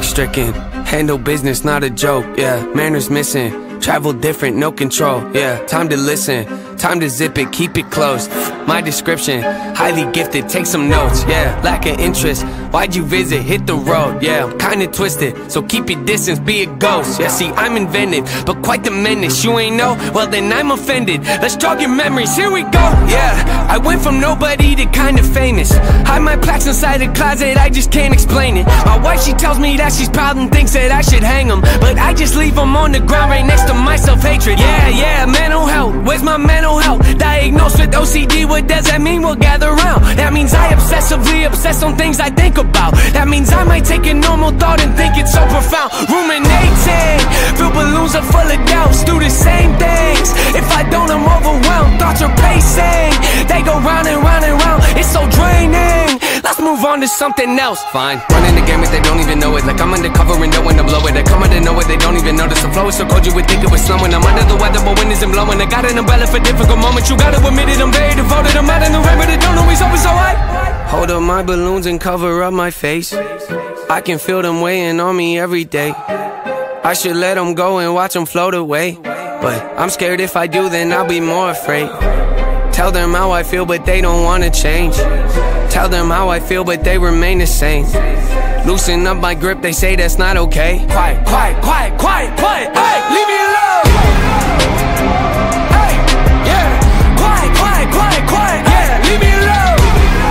stricken. Handle business, not a joke, yeah. Manners missing, travel different, no control, yeah. Time to listen, time to zip it, keep it close. My description, highly gifted, take some notes, yeah. Lack of interest, why'd you visit, hit the road, yeah. I'm kinda twisted, so keep your distance, be a ghost, yeah. See, I'm inventive, but quite the menace. You ain't know? Well then I'm offended. Let's jog your memories, here we go, yeah. I went from nobody to kinda famous. Hide my plaques inside a closet, I just can't explain it. My wife, she tells me that she's proud and thinks that I should hang them, but I just leave them on the ground right next to my self-hatred. Yeah, mental health, where's my mental health? Diagnosed with OCD, what does that mean? We'll gather round. That means I obsessively obsess on things I think about. That means I might take a normal thought and think it's so profound. Ruminating, fill balloons are full of doubts. Do the same things, if I don't I'm overwhelmed. Thoughts are pacing, they go round and round and round. It's so draining, let's move on to something else. Fine, running the game if they don't even know it. Like I'm undercover and know when to blow it. I come out of nowhere, they don't even notice. The flow is so cold you would think it was slowing. I'm under the weather but wind isn't blowing. I got an umbrella for difficult moments. You gotta admit it, I'm very devoted. I'm out in the rain but it don't always alright. Hold up my balloons and cover up my face. I can feel them weighing on me every day. I should let them go and watch them float away, but I'm scared if I do then I'll be more afraid. Tell them how I feel but they don't wanna change. Tell them how I feel but they remain the same. Loosen up my grip, they say that's not okay. Quiet, quiet, quiet, quiet, quiet. Hey, leave me alone. Hey, yeah. Quiet, quiet, quiet, quiet. Yeah, leave me alone.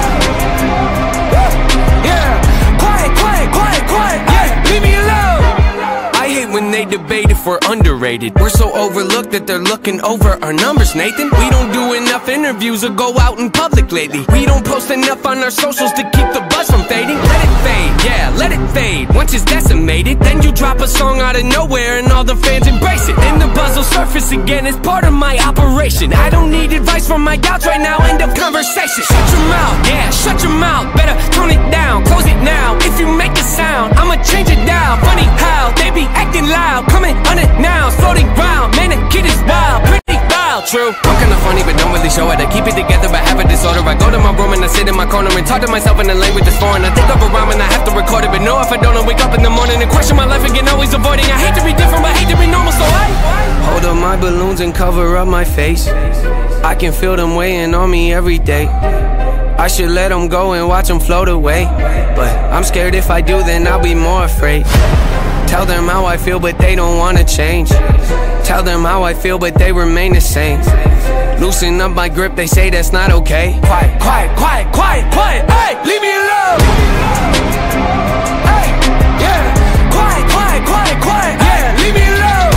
Yeah. Quiet, quiet, quiet, quiet. Yeah, leave me alone. I hate when they debate if we're underrated. We're so overlooked that they're looking over our numbers, Nathan. We don't do enough interviews or go out in public lately. We don't post enough on our socials to keep the buzz from fading. Let it fade, yeah, let it fade. Once it's decimated, then you drop a song out of nowhere and all the fans embrace it. Then the buzz will surface again, it's part of my operation. I don't need advice from my gouts right now, end of conversation. Shut your mouth, yeah, shut your mouth. Better tone it down, close it now. If you make a sound, I'ma change it down. Funny how they be acting loud, coming unannounced, floating round. Man, the kid is wild, pretty wild, true. I'm kinda funny but don't really show it. I keep it together but have a disorder. I go to my room and I sit in my corner and talk to myself in a language that's foreign. I think of a rhyme and I have to record it, but no, if I don't, I wake up in the morning and question my life again, always avoiding. I hate to be different but hate to be normal, so I hold up my balloons and cover up my face. I can feel them weighing on me every day. I should let them go and watch them float away, but I'm scared if I do then I'll be more afraid. Tell them how I feel but they don't wanna change. Tell them how I feel but they remain the same. Loosen up my grip, they say that's not okay. Quiet, quiet, quiet, quiet, quiet. Hey, leave me alone. Hey, yeah. Quiet, quiet, quiet, quiet. Yeah, leave me alone.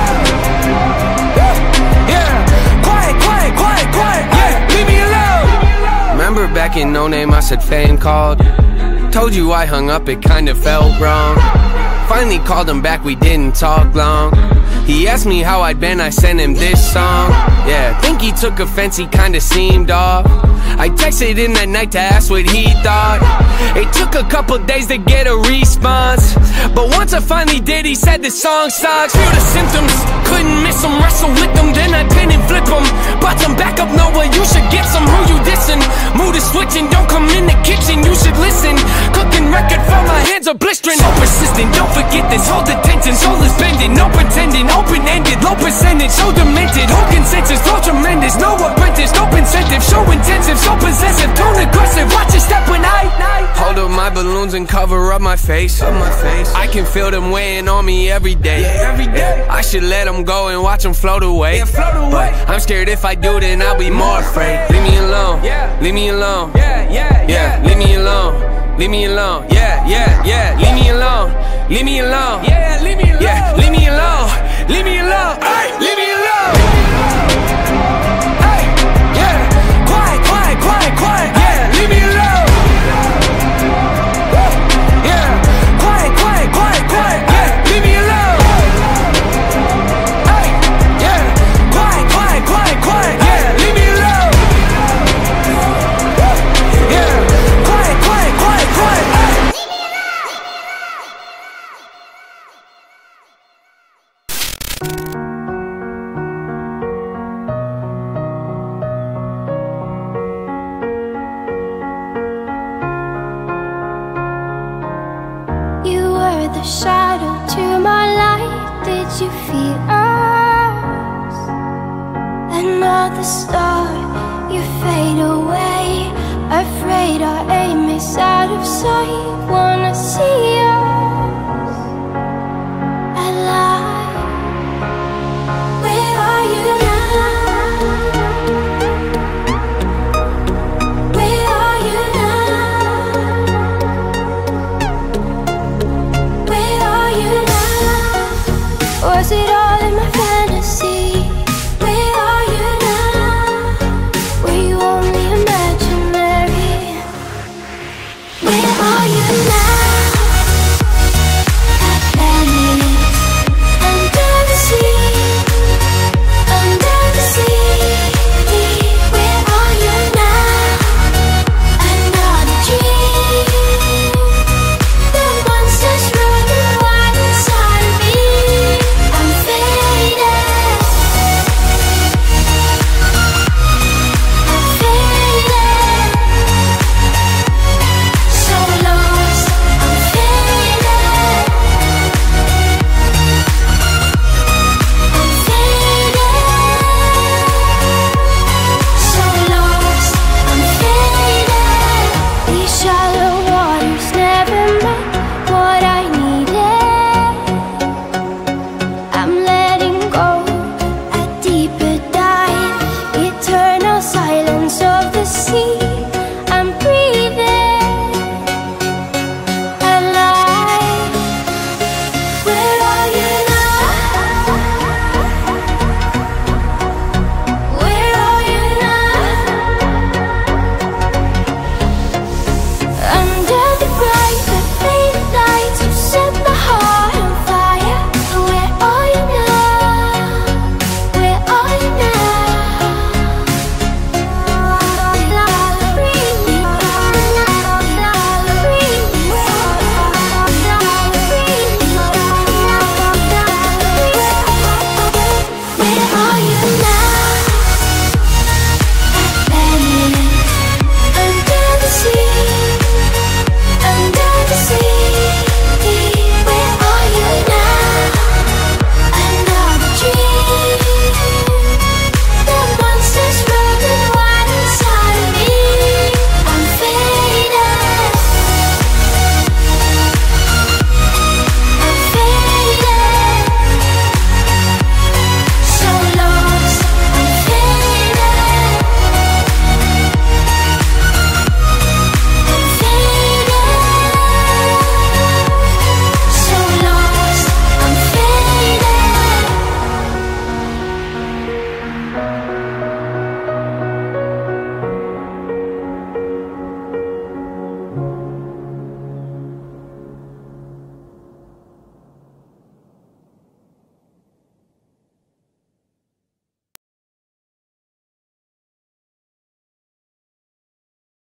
Yeah. Quiet, quiet, quiet, quiet. Yeah, leave me alone. Remember back in No Name I said fan called. Told you I hung up, it kinda felt wrong. Finally called him back, we didn't talk long. He asked me how I'd been, I sent him this song. Yeah, think he took offense, he kinda seemed off. I texted him that night to ask what he thought. It took a couple days to get a response, but once I finally did, he said the song sucks. Feel the symptoms, couldn't miss him, wrestle with them. Then I pin and flip him, brought some back up, know what you should get some. Who you dissing? Mood is switching, don't come in the kitchen, you should listen. Cooking record for my hands are blistering. So persistent, don't forget this, hold the tension. Soul is bending, no pretending, open-ended, low percentage, so demented. Whole consensus, flow tremendous, no apprentice, no incentive, show intensive, so possessive, tone aggressive. Watch it step when I hold up my balloons and cover up my face. I can feel them weighing on me every day. I should let them go and watch them float away, but I'm scared if I do then I'll be more afraid. Leave me alone, leave me alone, yeah, leave me alone, leave me alone, yeah, leave me alone, leave me alone, yeah, leave me alone, leave me alone, hey, leave me alone, hey, yeah, quiet, quiet, quiet, quiet, yeah, leave me alone, yeah, quiet, quiet, quiet, quiet, yeah, leave me alone, hey, yeah, quiet, quiet, quiet, quiet, yeah, leave me alone, yeah, quiet, quiet, quiet, quiet, hey. another shadow to my light. Did you feel us? Another star, you fade away. Afraid our aim is out of sight. Wanna see us alive. Where are you now? Where are you now? Where are you now? Was it all in my fantasy? Where are you now? Were you only imaginary? Where are you now?